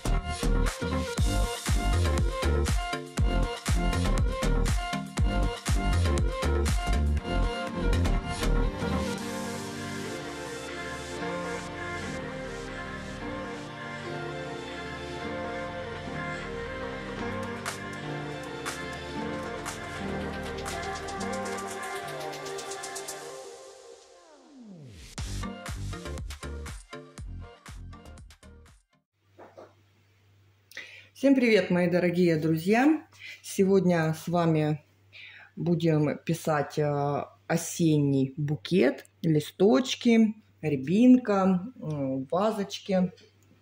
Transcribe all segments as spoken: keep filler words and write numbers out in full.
Всем привет, мои дорогие друзья! Сегодня с вами будем писать осенний букет, листочки, рябинка, вазочки.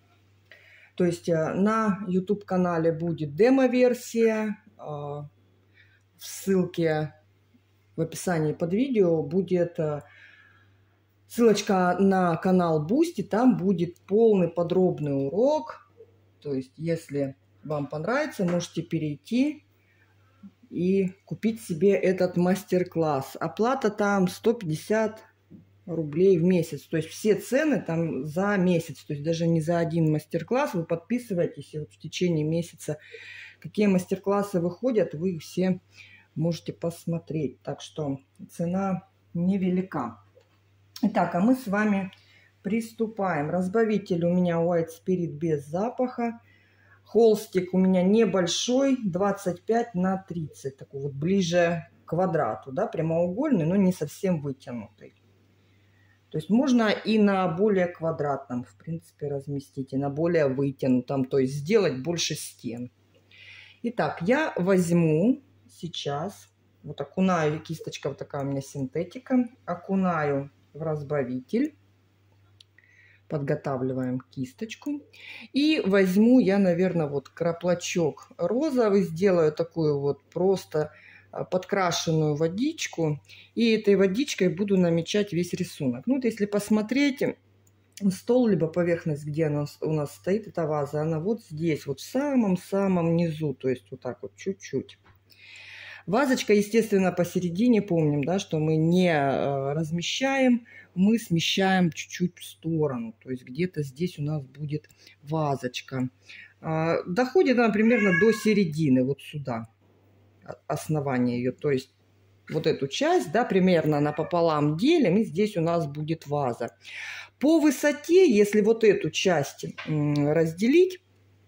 То есть на YouTube-канале будет демо-версия. В ссылке в описании под видео будет ссылочка на канал Boosty. Там будет полный подробный урок. То есть, если вам понравится, можете перейти и купить себе этот мастер-класс. Оплата там сто пятьдесят рублей в месяц. То есть все цены там за месяц. То есть даже не за один мастер-класс. Вы подписываетесь, и вот в течение месяца какие мастер-классы выходят, вы их все можете посмотреть. Так что цена невелика. Итак, а мы с вами приступаем. Разбавитель у меня White Spirit без запаха. Холстик у меня небольшой, двадцать пять на тридцать, такой вот ближе к квадрату, да, прямоугольный, но не совсем вытянутый. То есть можно и на более квадратном, в принципе, разместить, и на более вытянутом, то есть сделать больше стен. Итак, я возьму сейчас, вот окунаю, кисточка вот такая у меня синтетика, окунаю в разбавитель. Подготавливаем кисточку. И возьму я, наверное, вот краплачок розовый. Сделаю такую вот просто подкрашенную водичку. И этой водичкой буду намечать весь рисунок. Ну, вот если посмотреть стол, либо поверхность, где она у нас стоит, эта ваза, она вот здесь, вот в самом-самом низу. То есть вот так вот чуть-чуть. Вазочка, естественно, посередине, помним, да, что мы не размещаем, мы смещаем чуть-чуть в сторону. То есть где-то здесь у нас будет вазочка. Доходит она примерно до середины, вот сюда, основание ее. То есть вот эту часть, да, примерно напополам делим, и здесь у нас будет ваза. По высоте, если вот эту часть разделить,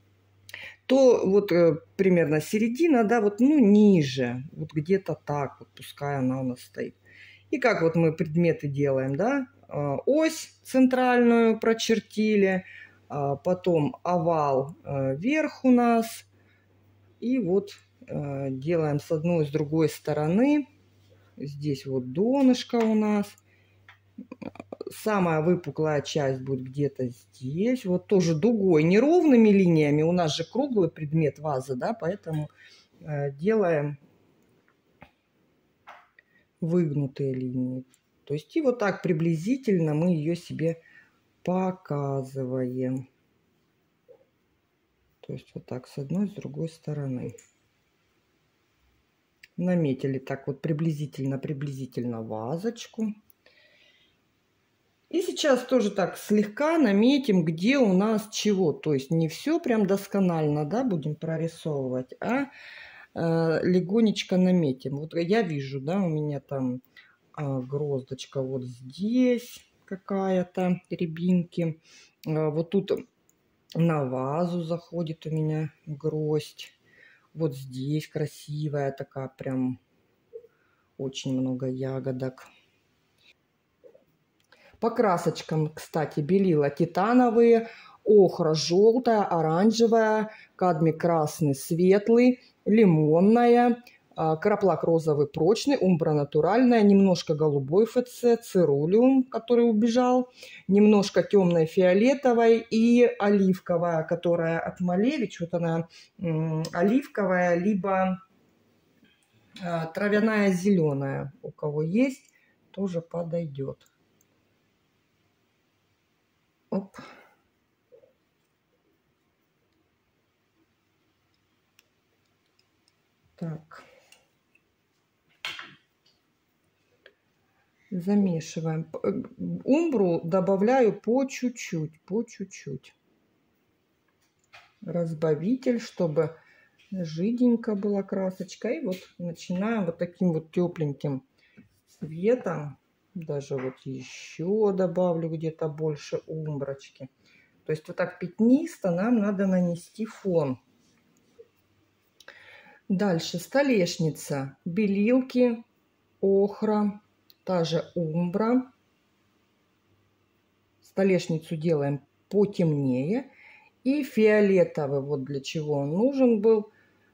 то вот э, примерно середина, да, вот, ну, ниже, вот где-то так, вот пускай она у нас стоит. И как вот мы предметы делаем, да, э, ось центральную прочертили, э, потом овал э, вверх у нас, и вот э, делаем с одной и с другой стороны, здесь вот донышко у нас. Самая выпуклая часть будет где-то здесь. Вот тоже дугой, неровными линиями. У нас же круглый предмет вазы, да, поэтому э, делаем выгнутые линии. То есть и вот так приблизительно мы ее себе показываем. То есть вот так с одной, с другой стороны. Наметили так вот приблизительно-приблизительно вазочку. И сейчас тоже так слегка наметим, где у нас чего. То есть не все прям досконально, да, будем прорисовывать, а э, легонечко наметим. Вот я вижу, да, у меня там э, гроздочка вот здесь какая-то, рябинки. Э, вот тут на вазу заходит у меня гроздь. Вот здесь красивая такая, прям очень много ягодок. По красочкам, кстати, белила титановые, охра желтая, оранжевая, кадмий красный светлый, лимонная, краплак розовый прочный, умбра натуральная, немножко голубой ФЦ, цирулиум, который убежал, немножко темной фиолетовой и оливковая, которая от Малевич, вот она оливковая, либо травяная зеленая, у кого есть, тоже подойдет. Оп. Так. Замешиваем. Умбру добавляю по чуть-чуть, по чуть-чуть. разбавитель, чтобы жиденько была красочка. И вот начинаем вот таким вот тепленьким цветом. Даже вот еще добавлю где-то больше умброчки. То есть вот так пятнисто нам надо нанести фон. Дальше столешница, белилки, охра, та же умбра. Столешницу делаем потемнее. И фиолетовый, вот для чего он нужен был.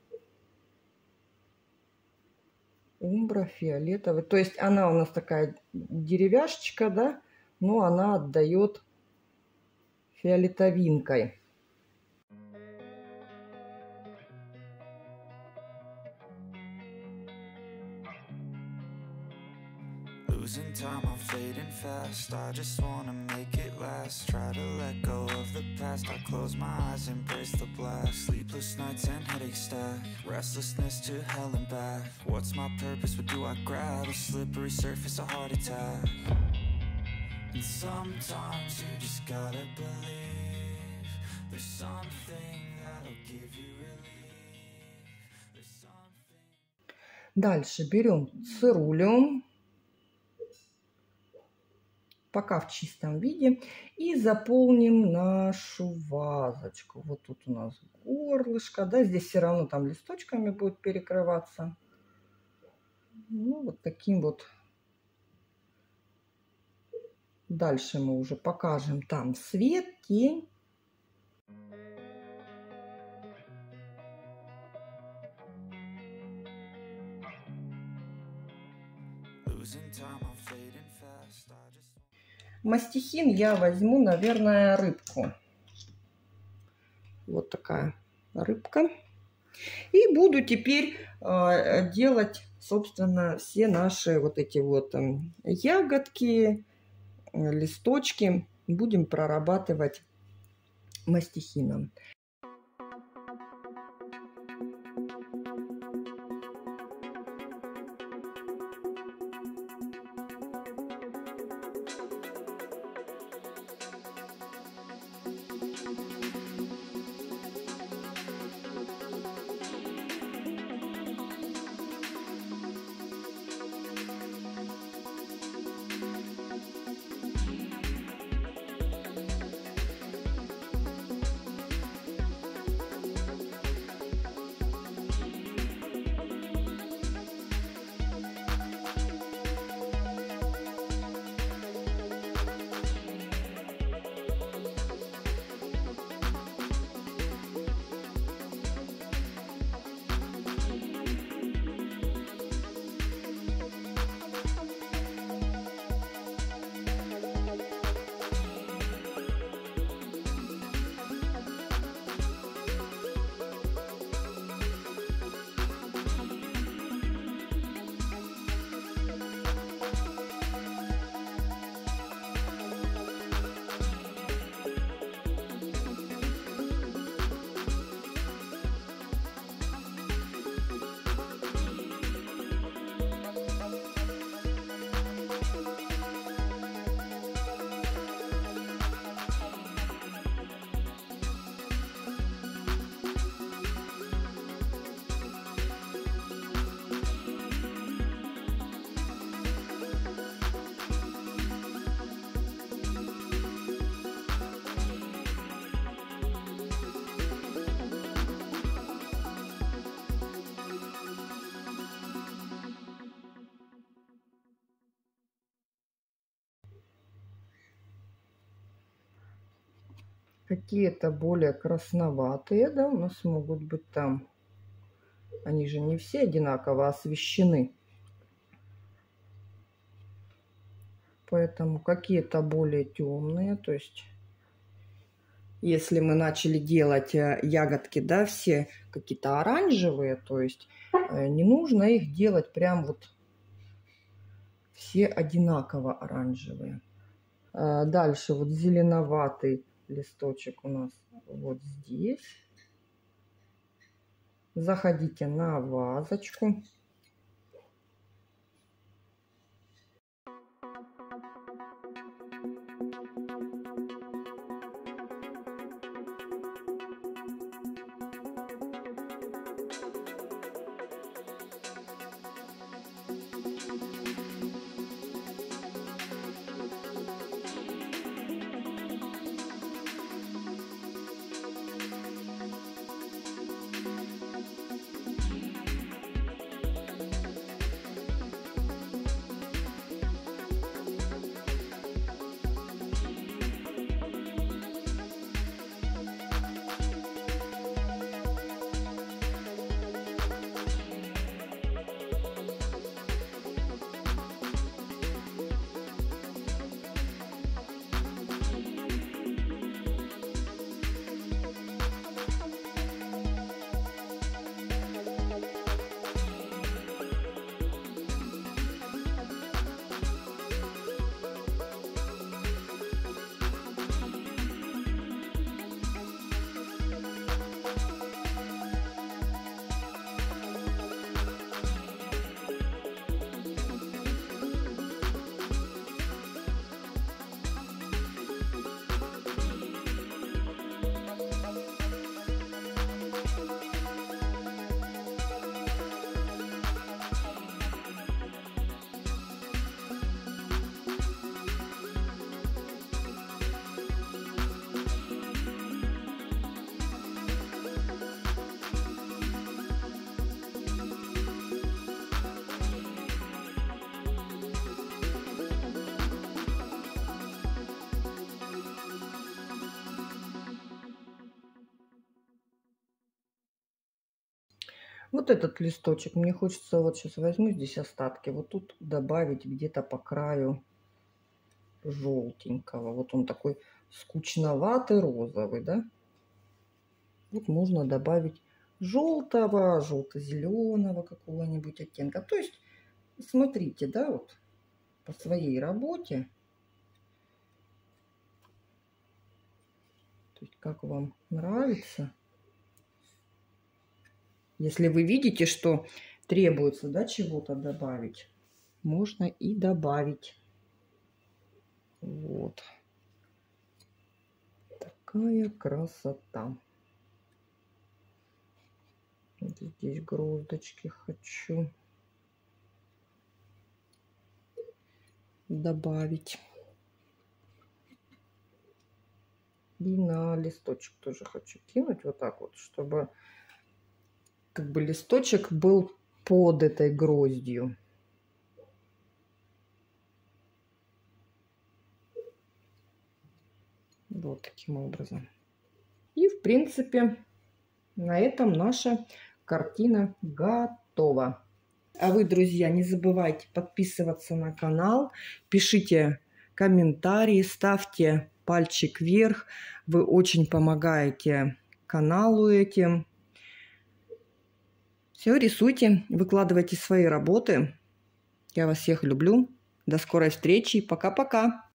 Умбра фиолетовый. То есть она у нас такая деревяшечка, да, но она отдает фиолетовинкой. Losing time, I'm fading fast. I just wanna make it last. Try to let go of the past. I close my eyes, embrace the blast. Sleepless nights and headaches stack. Restlessness to hell and back. What's my purpose? What do I grab? A slippery surface, a heart attack. And sometimes you just gotta believe there's something that'll give you relief. There's something. Дальше берем цирулиум. Пока в чистом виде, и заполним нашу вазочку. Вот тут у нас горлышко, да, здесь все равно там листочками будет перекрываться. Ну, вот таким вот. Дальше мы уже покажем там свет, тень. Мастихин я возьму, наверное, рыбку. Вот такая рыбка. И буду теперь э, делать, собственно, все наши вот эти вот э, ягодки, э, листочки. Будем прорабатывать мастихином. Какие-то более красноватые, да, у нас могут быть там. Они же не все одинаково освещены. Поэтому какие-то более темные. То есть, если мы начали делать ягодки, да, все какие-то оранжевые, то есть не нужно их делать прям вот все одинаково оранжевые. Дальше вот зеленоватый листочек у нас вот здесь. Заходите на вазочку. Вот этот листочек, мне хочется, вот сейчас возьму здесь остатки, вот тут добавить где-то по краю желтенького. Вот он такой скучноватый розовый, да? Вот можно добавить желтого, желто-зеленого какого-нибудь оттенка. То есть, смотрите, да, вот по своей работе. То есть, как вам нравится. Если вы видите, что требуется, да, чего-то добавить, можно и добавить. Вот. Такая красота. Вот здесь гроздочки хочу добавить. И на листочек тоже хочу кинуть вот так вот, чтобы как бы листочек был под этой гроздью. Вот таким образом. И в принципе на этом наша картина готова. А вы, друзья, не забывайте подписываться на канал, пишите комментарии, ставьте пальчик вверх. Вы очень помогаете каналу этим. Все, рисуйте, выкладывайте свои работы. Я вас всех люблю. До скорой встречи. Пока-пока.